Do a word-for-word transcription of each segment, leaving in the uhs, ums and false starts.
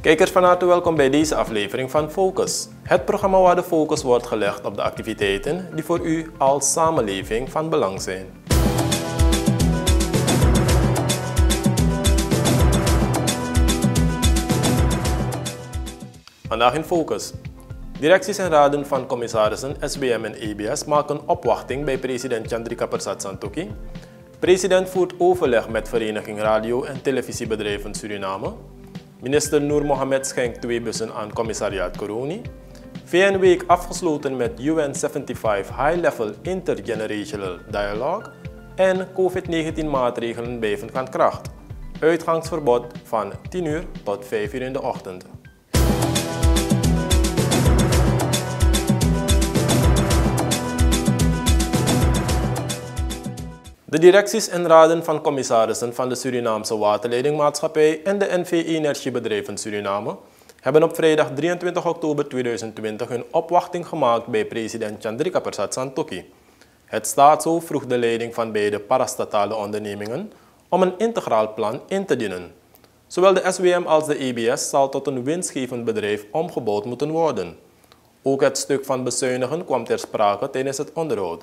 Kijkers, van harte welkom bij deze aflevering van Focus. Het programma waar de focus wordt gelegd op de activiteiten die voor u als samenleving van belang zijn. Vandaag in Focus. Directies en raden van commissarissen S B M en E B S maken opwachting bij president Chandrika Persat Santokhi. President voert overleg met Vereniging Radio- en Televisiebedrijven Suriname. Minister Noor Mohamed schenkt twee bussen aan commissariaat Coroni. V N-week afgesloten met U N zevenenzeventig High-Level Intergenerational Dialogue. En COVID negentien maatregelen blijven van kracht. Uitgangsverbod van tien uur tot vijf uur in de ochtend. De directies en raden van commissarissen van de Surinaamse Waterleidingmaatschappij en de N V Energiebedrijven Suriname hebben op vrijdag drieëntwintig oktober tweeduizend twintig hun opwachting gemaakt bij president Chandrika Persat Santokhi. Het staatshoofd vroeg de leiding van beide parastatale ondernemingen om een integraal plan in te dienen. Zowel de S W M als de E B S zal tot een winstgevend bedrijf omgebouwd moeten worden. Ook het stuk van bezuinigen kwam ter sprake tijdens het onderhoud.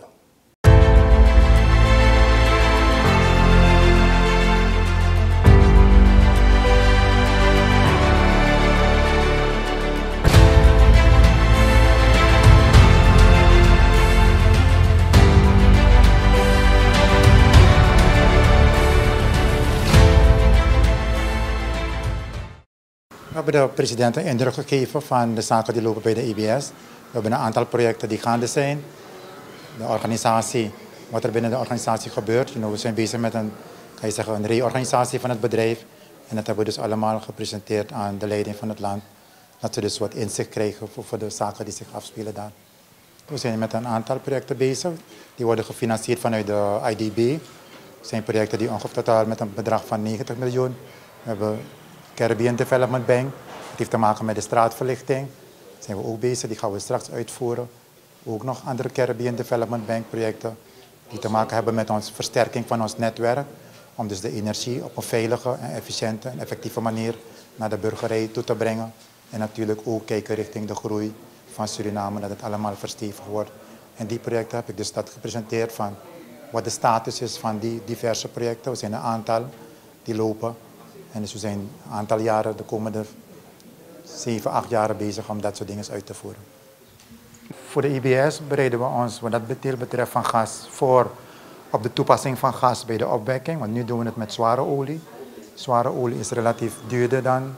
We hebben de president een indruk gegeven van de zaken die lopen bij de E B S. We hebben een aantal projecten die gaande zijn. De organisatie, wat er binnen de organisatie gebeurt. You know, we zijn bezig met een, kan je zeggen, een reorganisatie van het bedrijf. En dat hebben we dus allemaal gepresenteerd aan de leiding van het land. Dat ze dus wat inzicht krijgen voor, voor de zaken die zich afspelen daar. We zijn met een aantal projecten bezig. Die worden gefinancierd vanuit de I D B. Het zijn projecten die ongeveer totaal met een bedrag van negentig miljoen. We hebben Caribbean Development Bank. Het heeft te maken met de straatverlichting. Daar zijn we ook bezig, die gaan we straks uitvoeren. Ook nog andere Caribbean Development Bank projecten die te maken hebben met onze versterking van ons netwerk. Om dus de energie op een veilige en efficiënte en effectieve manier naar de burgerij toe te brengen. En natuurlijk ook kijken richting de groei van Suriname, dat het allemaal verstevigd wordt. En die projecten heb ik dus dat gepresenteerd van wat de status is van die diverse projecten. Er zijn een aantal die lopen. En dus we zijn een aantal jaren, de komende zeven, acht jaren bezig om dat soort dingen uit te voeren. Voor de I B S bereiden we ons, wat dat betreft van gas, voor op de toepassing van gas bij de opwekking. Want nu doen we het met zware olie. Zware olie is relatief duurder dan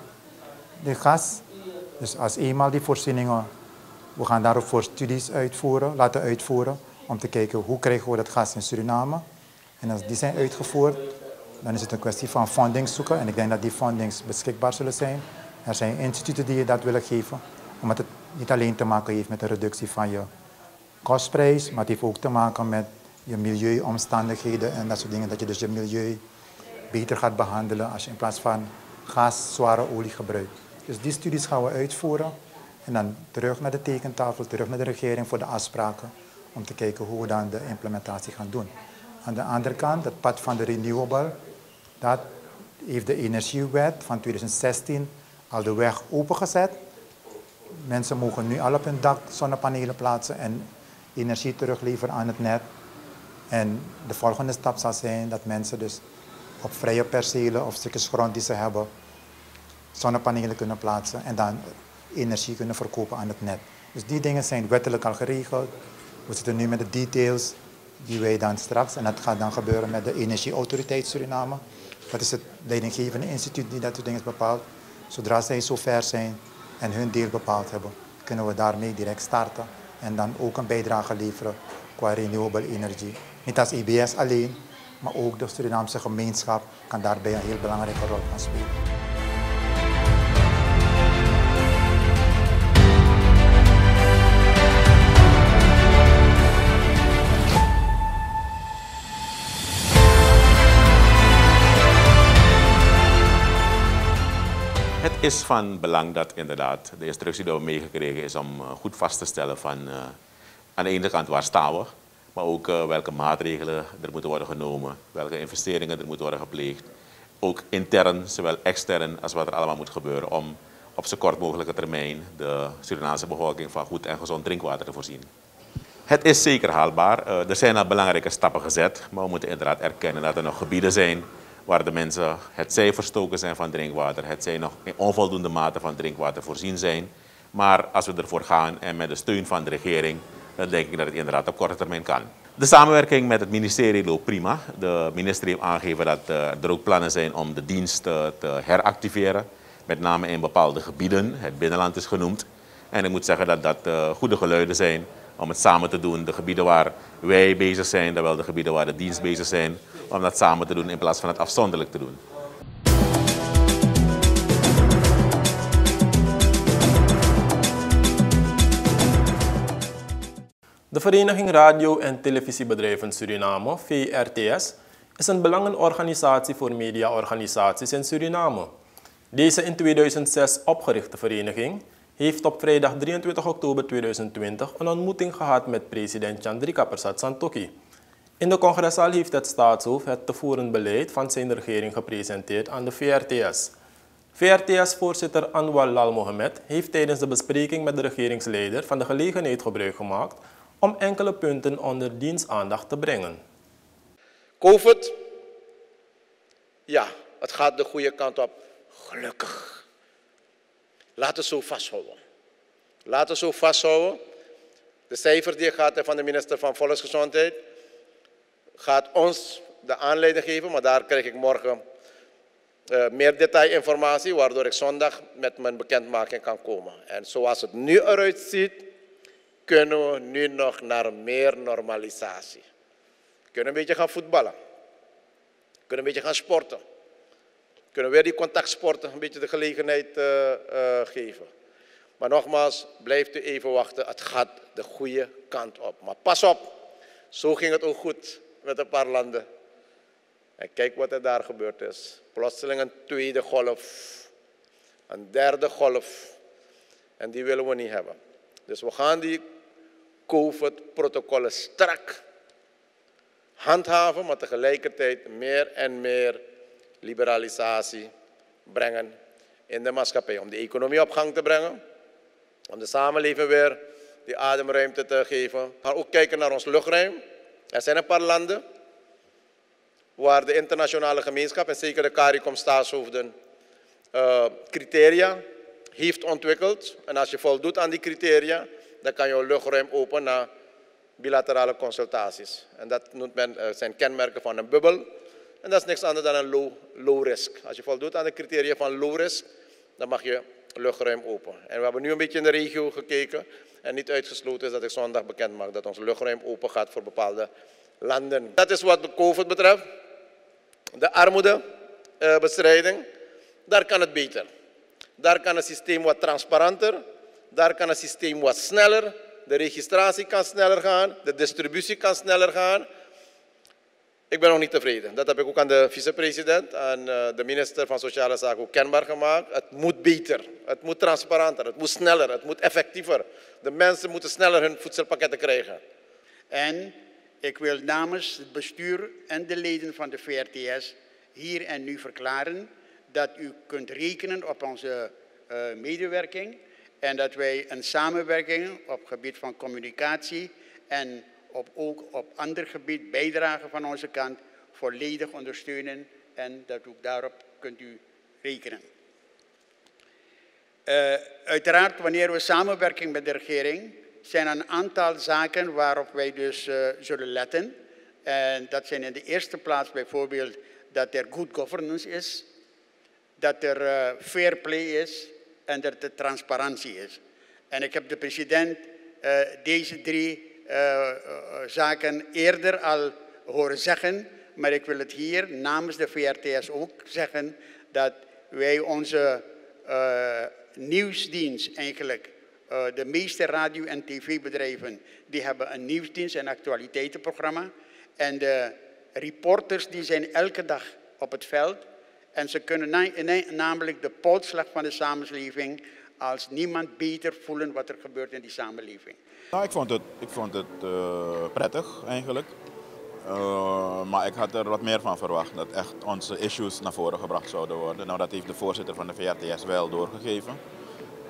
de gas. Dus als eenmaal die voorzieningen, we gaan daarop voor studies uitvoeren, laten uitvoeren. Om te kijken hoe krijgen we dat gas in Suriname. En als die zijn uitgevoerd, dan is het een kwestie van funding zoeken. En ik denk dat die fundings beschikbaar zullen zijn. Er zijn instituten die je dat willen geven. Omdat het niet alleen te maken heeft met de reductie van je kostprijs. Maar het heeft ook te maken met je milieuomstandigheden en dat soort dingen. Dat je dus je milieu beter gaat behandelen als je in plaats van gas, zware olie gebruikt. Dus die studies gaan we uitvoeren. En dan terug naar de tekentafel, terug naar de regering voor de afspraken. Om te kijken hoe we dan de implementatie gaan doen. Aan de andere kant, het pad van de renewable. Dat heeft de Energiewet van tweeduizend zestien al de weg opengezet. Mensen mogen nu al op hun dak zonnepanelen plaatsen en energie terugleveren aan het net. En de volgende stap zal zijn dat mensen dus op vrije percelen of stukjes grond die ze hebben, zonnepanelen kunnen plaatsen en dan energie kunnen verkopen aan het net. Dus die dingen zijn wettelijk al geregeld. We zitten nu met de details die wij dan straks, en dat gaat dan gebeuren met de Energieautoriteit Suriname. Dat is het leidinggevende instituut die dat soort dingen bepaalt. Zodra zij zover zijn en hun deel bepaald hebben, kunnen we daarmee direct starten. En dan ook een bijdrage leveren qua renewable energy. Niet als E B S alleen, maar ook de Surinaamse gemeenschap kan daarbij een heel belangrijke rol gaan spelen. Het is van belang dat inderdaad de instructie die we meegekregen is om goed vast te stellen van uh, aan de ene kant waar staan we, maar ook uh, welke maatregelen er moeten worden genomen, welke investeringen er moeten worden gepleegd. Ook intern, zowel extern als wat er allemaal moet gebeuren om op zo kort mogelijke termijn de Surinaamse bevolking van goed en gezond drinkwater te voorzien. Het is zeker haalbaar. Uh, er zijn al belangrijke stappen gezet, maar we moeten inderdaad erkennen dat er nog gebieden zijn waar de mensen hetzij verstoken zijn van drinkwater, hetzij nog in onvoldoende mate van drinkwater voorzien zijn. Maar als we ervoor gaan en met de steun van de regering, dan denk ik dat het inderdaad op korte termijn kan. De samenwerking met het ministerie loopt prima. De minister heeft aangegeven dat uh, er ook plannen zijn om de dienst uh, te heractiveren. Met name in bepaalde gebieden. Het binnenland is genoemd. En ik moet zeggen dat dat uh, goede geluiden zijn om het samen te doen. De gebieden waar wij bezig zijn, terwijl de gebieden waar de dienst bezig zijn, om dat samen te doen in plaats van het afzonderlijk te doen. De Vereniging Radio- en Televisiebedrijven Suriname, V R T S, is een belangenorganisatie voor mediaorganisaties in Suriname. Deze in tweeduizend zes opgerichte vereniging heeft op vrijdag drieëntwintig oktober tweeduizend twintig een ontmoeting gehad met president Chandrika Persat Santokhi. In de congreszaal heeft het staatshoofd het te voeren beleid van zijn regering gepresenteerd aan de V R T S. V R T S-voorzitter Anwar Lal Mohamed heeft tijdens de bespreking met de regeringsleider van de gelegenheid gebruik gemaakt om enkele punten onder diens aandacht te brengen. COVID, ja, het gaat de goede kant op. Gelukkig. Laten we zo vasthouden. Laten we zo vasthouden. De cijfers die gaat van de minister van Volksgezondheid gaat ons de aanleiding geven, maar daar krijg ik morgen uh, meer detailinformatie, waardoor ik zondag met mijn bekendmaking kan komen. En zoals het nu eruit ziet, kunnen we nu nog naar meer normalisatie. We kunnen een beetje gaan voetballen. We kunnen een beetje gaan sporten. We kunnen weer die contactsporten een beetje de gelegenheid uh, uh, geven. Maar nogmaals, blijft u even wachten. Het gaat de goede kant op. Maar pas op, zo ging het ook goed met een paar landen. En kijk wat er daar gebeurd is. Plotseling een tweede golf. Een derde golf. En die willen we niet hebben. Dus we gaan die COVID-protocollen strak handhaven, maar tegelijkertijd meer en meer liberalisatie brengen in de maatschappij. Om de economie op gang te brengen, om de samenleving weer die ademruimte te geven. We gaan ook kijken naar ons luchtruim. Er zijn een paar landen waar de internationale gemeenschap en zeker de CARICOM staatshoofden uh, criteria heeft ontwikkeld. En als je voldoet aan die criteria, dan kan je luchtruim open naar bilaterale consultaties. En dat noemt men, uh, zijn kenmerken van een bubbel. En dat is niks anders dan een low, low risk. Als je voldoet aan de criteria van low risk, dan mag je luchtruim open. En we hebben nu een beetje in de regio gekeken. En niet uitgesloten is dat ik zondag bekend maak dat ons luchtruim open gaat voor bepaalde landen. Dat is wat de COVID betreft. De armoedebestrijding, uh, daar kan het beter. Daar kan het systeem wat transparanter. Daar kan het systeem wat sneller. De registratie kan sneller gaan. De distributie kan sneller gaan. Ik ben nog niet tevreden. Dat heb ik ook aan de vicepresident en de minister van Sociale Zaken ook kenbaar gemaakt. Het moet beter. Het moet transparanter. Het moet sneller. Het moet effectiever. De mensen moeten sneller hun voedselpakketten krijgen. En ik wil namens het bestuur en de leden van de V R T S hier en nu verklaren dat u kunt rekenen op onze uh, medewerking en dat wij een samenwerking op het gebied van communicatie en op, ook op ander gebied bijdragen van onze kant volledig ondersteunen en dat ook daarop kunt u rekenen. Uh, uiteraard, wanneer we samenwerken met de regering, zijn er een aantal zaken waarop wij dus uh, zullen letten. En dat zijn in de eerste plaats bijvoorbeeld dat er good governance is, dat er uh, fair play is en dat er transparantie is. En ik heb de president uh, deze drie uh, uh, zaken eerder al horen zeggen, maar ik wil het hier namens de V R T S ook zeggen dat wij onze uh, nieuwsdienst eigenlijk, uh, de meeste radio- en tv-bedrijven, die hebben een nieuwsdienst en actualiteitenprogramma. En de reporters die zijn elke dag op het veld en ze kunnen na, na, namelijk de polsslag van de samenleving als niemand beter voelen wat er gebeurt in die samenleving. Nou, ik vond het, ik vond het uh, prettig eigenlijk, uh, maar ik had er wat meer van verwacht, dat echt onze issues naar voren gebracht zouden worden. Nou, dat heeft de voorzitter van de V R T S wel doorgegeven.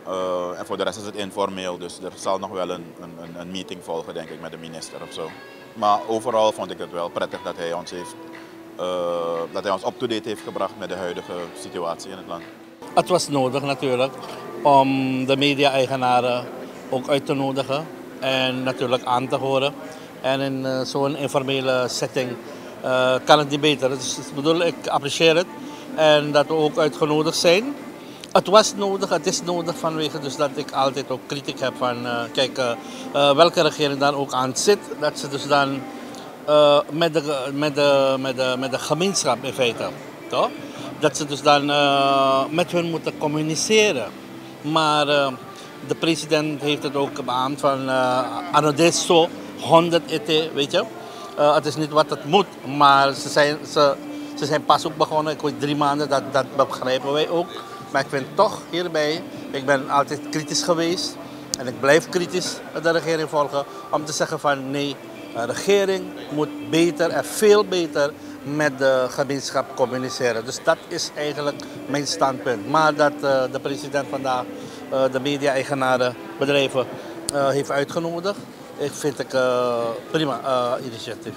Uh, en voor de rest is het informeel, dus er zal nog wel een, een, een meeting volgen, denk ik, met de minister of zo. Maar overal vond ik het wel prettig dat hij ons, heeft, uh, dat hij ons up-to-date heeft gebracht met de huidige situatie in het land. Het was nodig natuurlijk om de media-eigenaren ook uit te nodigen en natuurlijk aan te horen. En in uh, zo'n informele setting uh, kan het niet beter. Dus ik bedoel, ik apprecieer het en dat we ook uitgenodigd zijn. Het was nodig, het is nodig vanwege dus dat ik altijd ook kritiek heb van, uh, kijk, uh, uh, welke regering dan ook aan zit, dat ze dus dan uh, met, de, met, de, met, de, met de gemeenschap in feite, toch? Dat ze dus dan uh, met hun moeten communiceren. Maar uh, de president heeft het ook beaamd van, uh, adesso honderd ete, weet je. Uh, het is niet wat het moet, maar ze zijn, ze, ze zijn pas ook begonnen, ik weet drie maanden, dat, dat begrijpen wij ook. Maar ik vind toch hierbij, ik ben altijd kritisch geweest en ik blijf kritisch de regering volgen om te zeggen van nee, de regering moet beter en veel beter met de gemeenschap communiceren. Dus dat is eigenlijk mijn standpunt. Maar dat uh, de president vandaag uh, de media-eigenaren, bedrijven uh, heeft uitgenodigd, ik vind ik uh, prima uh, initiatief.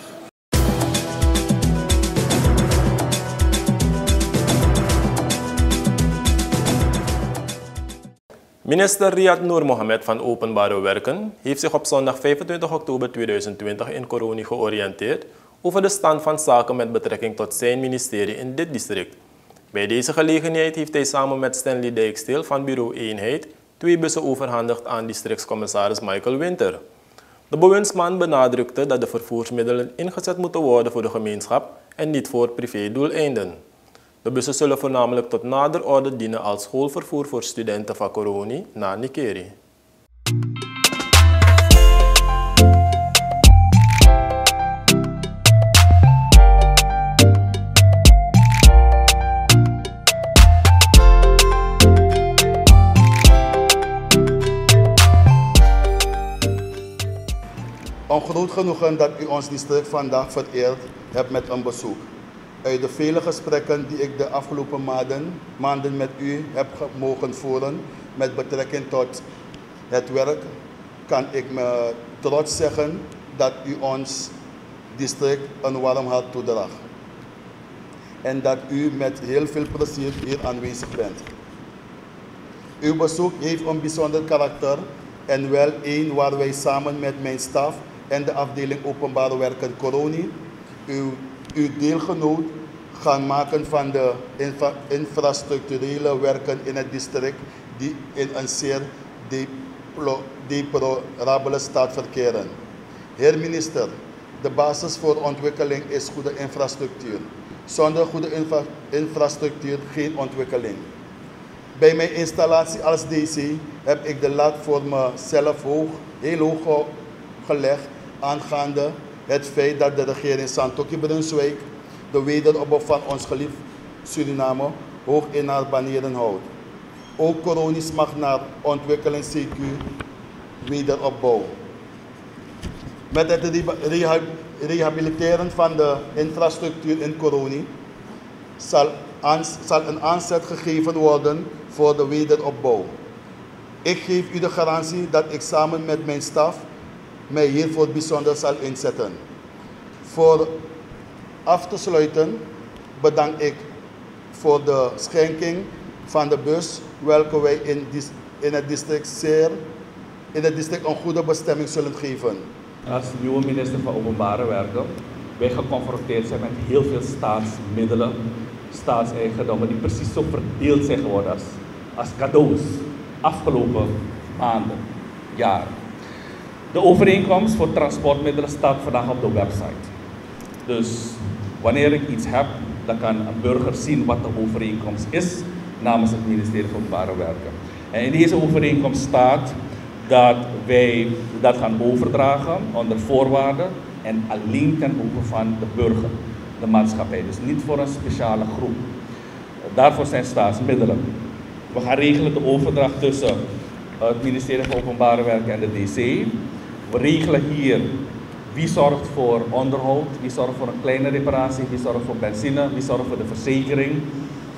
Minister Riyad Noor Mohamed van Openbare Werken heeft zich op zondag vijfentwintig oktober tweeduizend twintig in Coronie georiënteerd over de stand van zaken met betrekking tot zijn ministerie in dit district. Bij deze gelegenheid heeft hij samen met Stanley Dijksteel van Bureau Eenheid twee bussen overhandigd aan districtscommissaris Michael Winter. De bewindsman benadrukte dat de vervoersmiddelen ingezet moeten worden voor de gemeenschap en niet voor privédoeleinden. De bussen zullen voornamelijk tot nader orde dienen als schoolvervoer voor studenten van Coronie naar Nikeri. Een groot genoegen dat u ons district vandaag vereerd hebt met een bezoek. Uit de vele gesprekken die ik de afgelopen maanden, maanden met u heb mogen voeren met betrekking tot het werk, kan ik me trots zeggen dat u ons district een warm hart toedraagt. En dat u met heel veel plezier hier aanwezig bent. Uw bezoek heeft een bijzonder karakter en wel één waar wij samen met mijn staf en de afdeling Openbare Werken Coronie uw, uw deelgenoot gaan maken van de infra infrastructurele werken in het district die in een zeer deplorabele staat verkeren. Heer minister, de basis voor ontwikkeling is goede infrastructuur. Zonder goede infra infrastructuur geen ontwikkeling. Bij mijn installatie als D C heb ik de lat voor mezelf hoog, heel hoog gelegd aangaande het feit dat de regering Santoki-Brunswijk de wederopbouw van ons geliefd Suriname hoog in haar banieren houdt. Ook Coronie mag naar ontwikkeling C Q wederopbouw. Met het reha rehabiliteren van de infrastructuur in Coronie zal, zal een aanzet gegeven worden voor de wederopbouw. Ik geef u de garantie dat ik samen met mijn staf mij hiervoor bijzonder zal inzetten. Voor af te sluiten bedank ik voor de schenking van de bus, welke wij in, in, het district zeer, in het district een goede bestemming zullen geven. Als nieuwe minister van Openbare Werken wij geconfronteerd zijn met heel veel staatsmiddelen, staatseigendommen die precies zo verdeeld zijn geworden als, als cadeaus afgelopen maanden, jaren. De overeenkomst voor transportmiddelen staat vandaag op de website. Dus wanneer ik iets heb, dan kan een burger zien wat de overeenkomst is namens het ministerie van Openbare Werken. En in deze overeenkomst staat dat wij dat gaan overdragen onder voorwaarden en alleen ten behoeve van de burger, de maatschappij. Dus niet voor een speciale groep. Daarvoor zijn staatsmiddelen. We gaan regelen de overdracht tussen het ministerie van Openbare Werken en de D C. We regelen hier wie zorgt voor onderhoud, wie zorgt voor een kleine reparatie, wie zorgt voor benzine, wie zorgt voor de verzekering.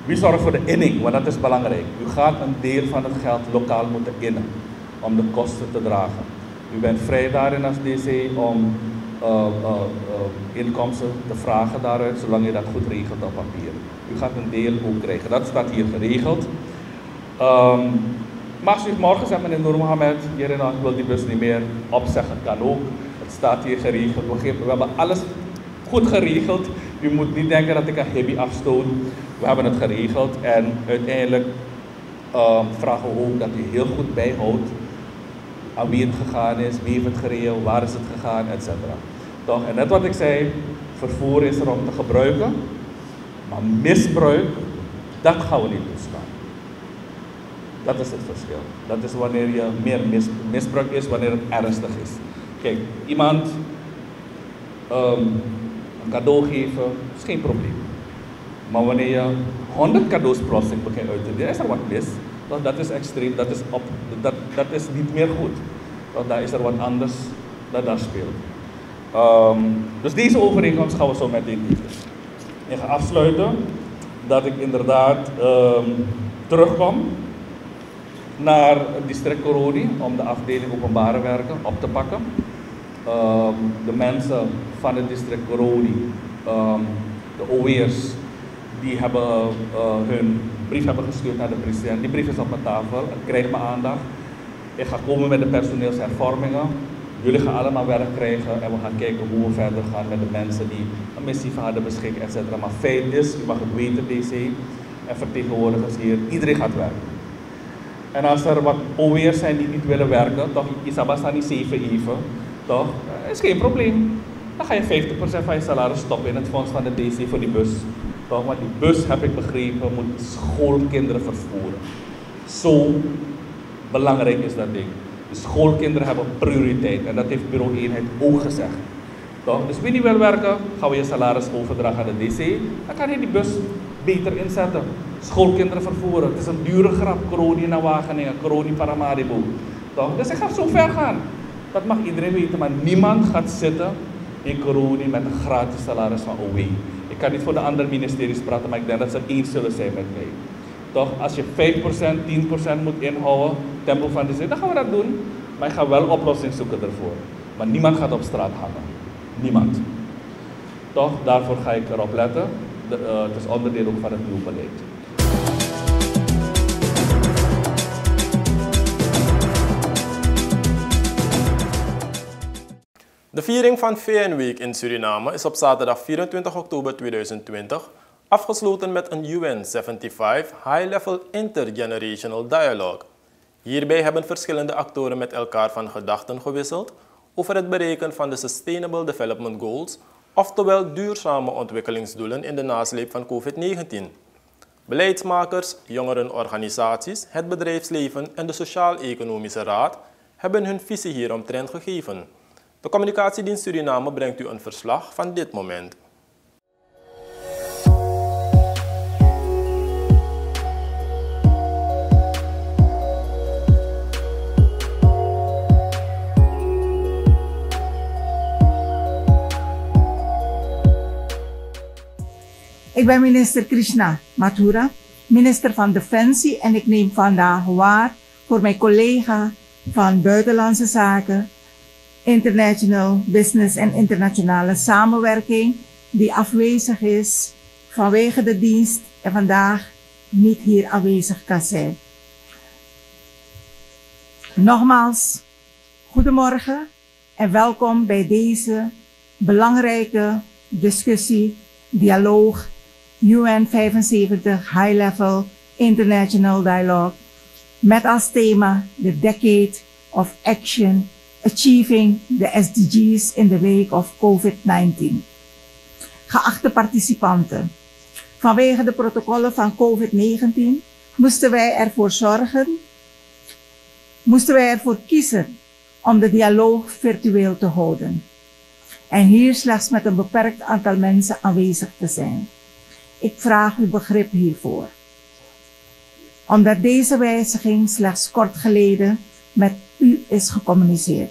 Wie zorgt voor de inning? Want dat is belangrijk. U gaat een deel van het geld lokaal moeten innen om de kosten te dragen. U bent vrij daarin als D C om uh, uh, uh, inkomsten te vragen daaruit, zolang je dat goed regelt op papier. U gaat een deel ook krijgen. Dat staat hier geregeld. Um, maar als u morgen zegt, meneer Noor Mohamed, ik wil die bus niet meer opzeggen, kan ook. Het staat hier geregeld. We hebben alles goed geregeld. U moet niet denken dat ik een hippie afstoot. We hebben het geregeld en uiteindelijk uh, vragen we ook dat u heel goed bijhoudt aan wie het gegaan is, wie heeft het gereden, waar is het gegaan, et cetera. Toch? En net wat ik zei, vervoer is er om te gebruiken, maar misbruik, dat gaan we niet toestaan. Dat is het verschil. Dat is wanneer je meer mis, misbruik is, wanneer het ernstig is. Kijk, iemand um, een cadeau geven, is geen probleem. Maar wanneer je honderd cadeaus plotseling begint uit te delen, is er wat mis. Dat, dat is extreem, dat is, op, dat, dat is niet meer goed. Dat, daar is er wat anders dat daar speelt. Um, dus deze overeenkomst gaan we zo meteen doen. Ik ga afsluiten dat ik inderdaad um, terugkom naar het district Coroni om de afdeling openbare werken op te pakken. Um, de mensen van het district Coroni, um, de O W'ers, die hebben uh, hun brief hebben gestuurd naar de president. Die brief is op mijn tafel, het krijgt mijn aandacht. Ik ga komen met de personeelshervormingen. Jullie gaan allemaal werk krijgen en we gaan kijken hoe we verder gaan met de mensen die een missieve hadden beschikt, et cetera. Maar feit is, u mag het weten, D C en vertegenwoordigers hier, iedereen gaat werken. En als er wat O W'ers zijn die niet willen werken, toch, Isabasa niet zeven even, toch, is geen probleem. Dan ga je vijftig procent van je salaris stoppen in het fonds van de D C voor die bus. Toch, want die bus, heb ik begrepen, moet schoolkinderen vervoeren. Zo belangrijk is dat ding. De schoolkinderen hebben prioriteit en dat heeft bureau eenheid ook gezegd. Toch? Dus wie niet wil werken, gaan we je salaris overdragen aan de D C. Dan kan je die bus beter inzetten. Schoolkinderen vervoeren. Het is een dure grap. Coroni naar Wageningen, Coroni Paramaribo. Toch? Dus ik ga zo ver gaan. Dat mag iedereen weten, maar niemand gaat zitten in Coroni met een gratis salaris van O W. Ik kan niet voor de andere ministeries praten, maar ik denk dat ze eens zullen zijn met mij. Toch, als je vijf procent, tien procent moet inhouden, tempo van de zin, dan gaan we dat doen. Maar ik ga wel oplossingen zoeken ervoor. Maar niemand gaat op straat hangen. Niemand. Toch, daarvoor ga ik erop letten. De, uh, het is onderdeel ook van het nieuwe beleid. De viering van V N Week in Suriname is op zaterdag vierentwintig oktober tweeduizend twintig afgesloten met een U N zevenenzeventig High-Level Intergenerational Dialogue. Hierbij hebben verschillende actoren met elkaar van gedachten gewisseld over het bereiken van de Sustainable Development Goals, oftewel duurzame ontwikkelingsdoelen in de nasleep van COVID negentien. Beleidsmakers, jongerenorganisaties, het bedrijfsleven en de Sociaal-Economische Raad hebben hun visie hieromtrent gegeven. De Communicatiedienst Suriname brengt u een verslag van dit moment. Ik ben minister Krishna Mathura, minister van Defensie en ik neem vandaag waar voor mijn collega van Buitenlandse Zaken, International Business en internationale samenwerking die afwezig is vanwege de dienst en vandaag niet hier aanwezig kan zijn. Nogmaals, goedemorgen en welkom bij deze belangrijke discussie, dialoog, U N zevenenvijftig High Level International Dialogue met als thema The Decade of Action Achieving the S D Gs in the Wake of COVID negentien. Geachte participanten, vanwege de protocollen van COVID negentien moesten wij ervoor zorgen, moesten wij ervoor kiezen om de dialoog virtueel te houden. En hier slechts met een beperkt aantal mensen aanwezig te zijn. Ik vraag uw begrip hiervoor. Omdat deze wijziging slechts kort geleden met u is gecommuniceerd.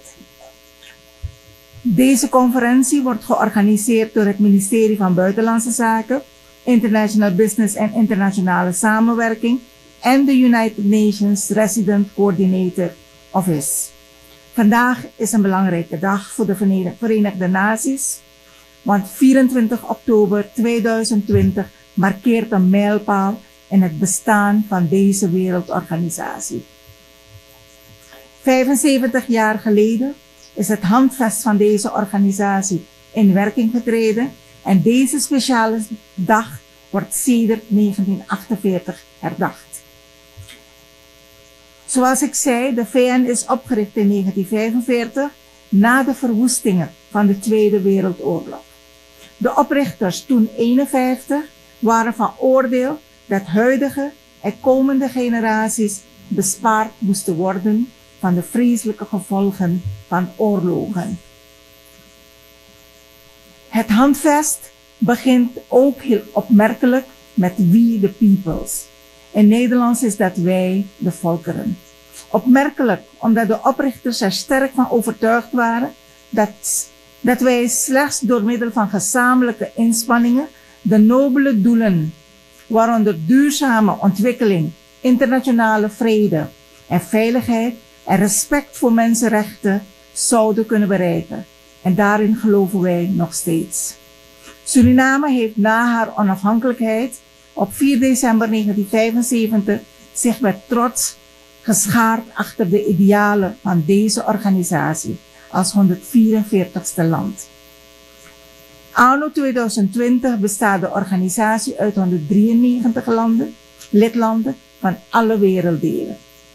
Deze conferentie wordt georganiseerd door het ministerie van Buitenlandse Zaken International Business en internationale samenwerking en de United Nations Resident Coordinator Office. Vandaag is een belangrijke dag voor de Verenigde Naties, want vierentwintig oktober tweeduizend twintig markeert een mijlpaal in het bestaan van deze wereldorganisatie. vijfenzeventig jaar geleden is het handvest van deze organisatie in werking getreden en deze speciale dag wordt sedert negentien achtenveertig herdacht. Zoals ik zei, de V N is opgericht in negentien vijfenveertig na de verwoestingen van de Tweede Wereldoorlog. De oprichters, toen eenenvijftig, waren van oordeel dat huidige en komende generaties bespaard moesten worden van de vreselijke gevolgen van oorlogen. Het handvest begint ook heel opmerkelijk met We the Peoples. In Nederlands is dat wij de volkeren. Opmerkelijk omdat de oprichters er sterk van overtuigd waren dat, dat wij slechts door middel van gezamenlijke inspanningen de nobele doelen, waaronder duurzame ontwikkeling, internationale vrede en veiligheid en respect voor mensenrechten, zouden kunnen bereiken. En daarin geloven wij nog steeds. Suriname heeft na haar onafhankelijkheid op vier december negentien vijfenzeventig zich met trots geschaard achter de idealen van deze organisatie als honderdvierenveertigste land. Anno tweeduizend twintig bestaat de organisatie uit honderddrieënnegentig landen, lidlanden van alle werelddelen.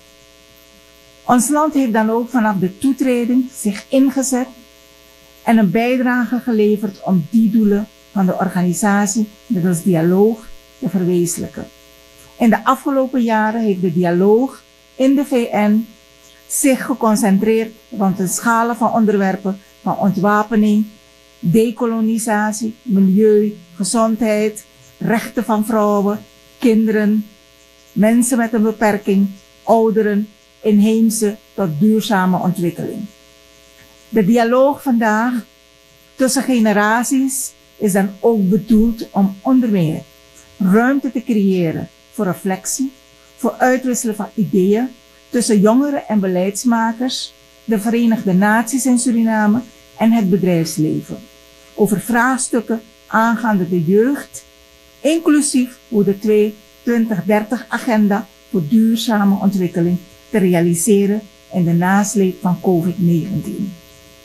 Ons land heeft dan ook vanaf de toetreding zich ingezet en een bijdrage geleverd om die doelen van de organisatie middels dialoog te verwezenlijken. In de afgelopen jaren heeft de dialoog in de V N zich geconcentreerd rond een scala van onderwerpen van ontwapening, dekolonisatie, milieu, gezondheid, rechten van vrouwen, kinderen, mensen met een beperking, ouderen, inheemse tot duurzame ontwikkeling. De dialoog vandaag tussen generaties is dan ook bedoeld om onder meer ruimte te creëren voor reflectie, voor uitwisselen van ideeën tussen jongeren en beleidsmakers, de Verenigde Naties in Suriname en het bedrijfsleven, over vraagstukken aangaande de jeugd, inclusief hoe de twintig dertig agenda voor duurzame ontwikkeling te realiseren in de nasleep van COVID negentien.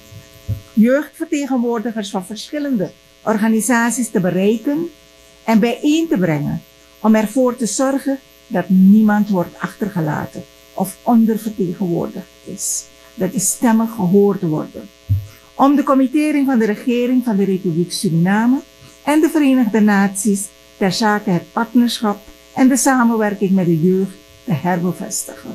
Jeugdvertegenwoordigers van verschillende organisaties te bereiken en bijeen te brengen om ervoor te zorgen dat niemand wordt achtergelaten of ondervertegenwoordigd is, dat de stemmen gehoord worden. Om de committering van de regering van de Republiek Suriname en de Verenigde Naties ter zake het partnerschap en de samenwerking met de jeugd te herbevestigen.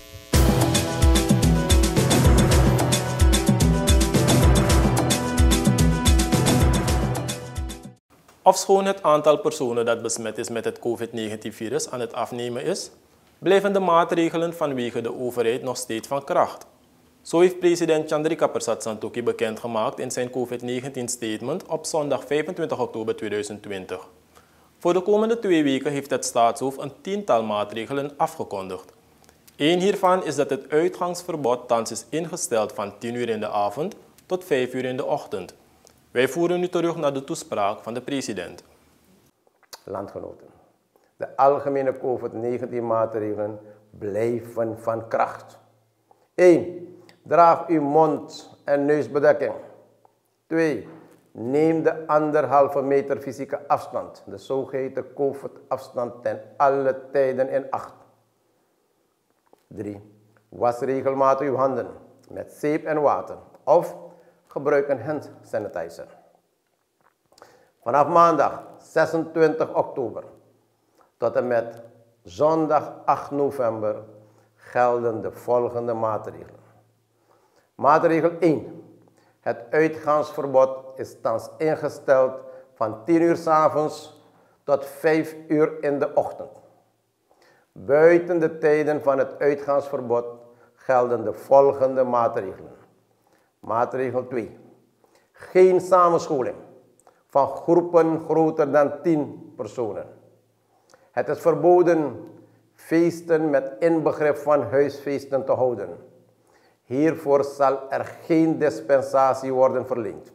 Ofschoon het aantal personen dat besmet is met het COVID negentien-virus aan het afnemen is, blijven de maatregelen vanwege de overheid nog steeds van kracht. Zo heeft president Chandrika Persat Santokhi bekendgemaakt in zijn COVID negentien-statement op zondag vijfentwintig oktober tweeduizend twintig. Voor de komende twee weken heeft het staatshoofd een tiental maatregelen afgekondigd. Eén hiervan is dat het uitgangsverbod thans is ingesteld van tien uur in de avond tot vijf uur in de ochtend. Wij voeren nu terug naar de toespraak van de president. Landgenoten, de algemene COVID negentien maatregelen blijven van kracht. één. Draag uw mond- en neusbedekking. twee. Neem de anderhalve meter fysieke afstand, de zogeheten COVID-afstand, ten alle tijden in acht. drie. Was regelmatig uw handen met zeep en water of gebruik een hand sanitizer. Vanaf maandag zesentwintig oktober tot en met zondag acht november gelden de volgende maatregelen. Maatregel één. Het uitgaansverbod is thans ingesteld van tien uur 's avonds tot vijf uur in de ochtend. Buiten de tijden van het uitgaansverbod gelden de volgende maatregelen. Maatregel twee. Geen samenscholing van groepen groter dan tien personen. Het is verboden feesten met inbegrip van huisfeesten te houden. Hiervoor zal er geen dispensatie worden verleend.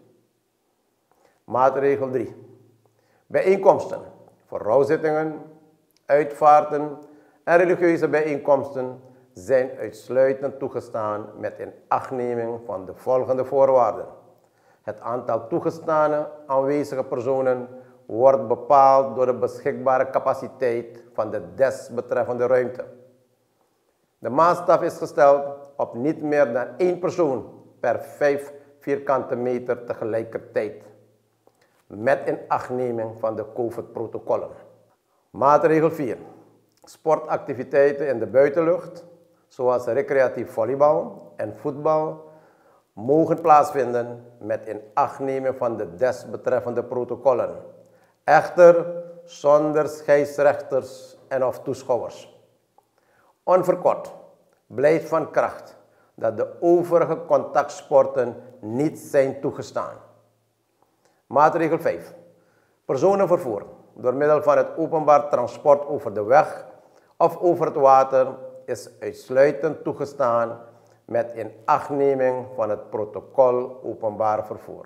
Maatregel drie. Bijeenkomsten voor rouwzittingen, uitvaarten en religieuze bijeenkomsten zijn uitsluitend toegestaan met inachtneming van de volgende voorwaarden. Het aantal toegestane aanwezige personen wordt bepaald door de beschikbare capaciteit van de desbetreffende ruimte. De maatstaf is gesteld op niet meer dan één persoon per vijf vierkante meter tegelijkertijd, met inachtneming van de COVID-protocollen. Maatregel vier. Sportactiviteiten in de buitenlucht, zoals recreatief volleybal en voetbal, mogen plaatsvinden met inachtneming van de desbetreffende protocollen. Echter zonder scheidsrechters en of toeschouwers. Onverkort blijft van kracht dat de overige contactsporten niet zijn toegestaan. Maatregel vijf. Personenvervoer door middel van het openbaar transport over de weg of over het water is uitsluitend toegestaan met inachtneming van het protocol openbaar vervoer.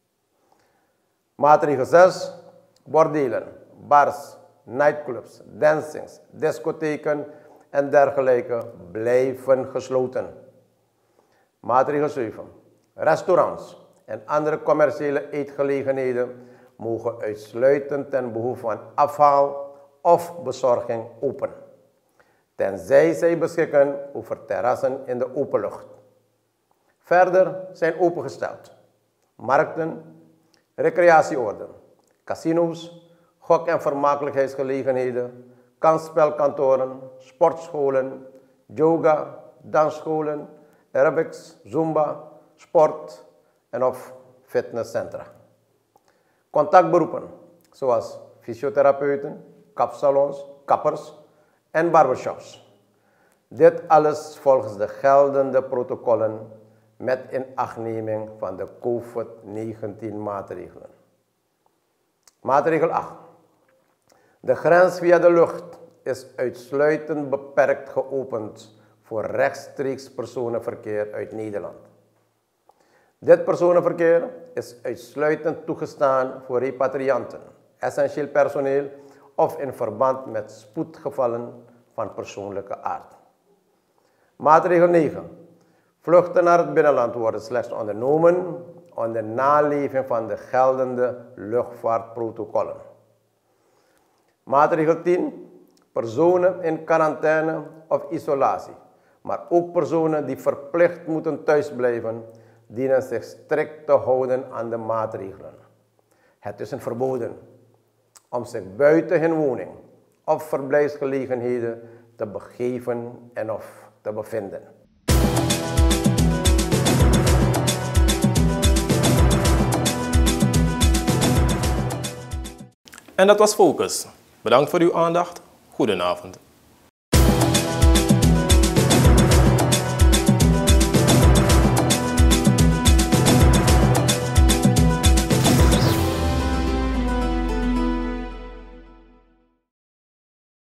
Maatregel zes. Bordelen, bars, nightclubs, dancings, discotheken en dergelijke blijven gesloten. Maatregel zeven. Restaurants en andere commerciële eetgelegenheden mogen uitsluitend ten behoeve van afhaal of bezorging open, tenzij zij beschikken over terrassen in de openlucht. Verder zijn opengesteld markten, recreatieoorden, casino's, gok- en vermakelijkheidsgelegenheden, kansspelkantoren, sportscholen, yoga, dansscholen, aerobics, zumba, sport en of fitnesscentra. Contactberoepen zoals fysiotherapeuten, kapsalons, kappers en barbershops. Dit alles volgens de geldende protocollen met inachtneming van de COVID negentien maatregelen. Maatregel acht. De grens via de lucht is uitsluitend beperkt geopend voor rechtstreeks personenverkeer uit Nederland. Dit personenverkeer is uitsluitend toegestaan voor repatrianten, essentieel personeel of in verband met spoedgevallen van persoonlijke aard. Maatregel negen. Vluchten naar het binnenland worden slechts ondernomen onder naleving van de geldende luchtvaartprotocollen. Maatregel tien. Personen in quarantaine of isolatie, maar ook personen die verplicht moeten thuisblijven, dienen zich strikt te houden aan de maatregelen. Het is een verboden om zich buiten hun woning of verblijfsgelegenheden te begeven en of te bevinden. En dat was Focus. Bedankt voor uw aandacht. Goedenavond.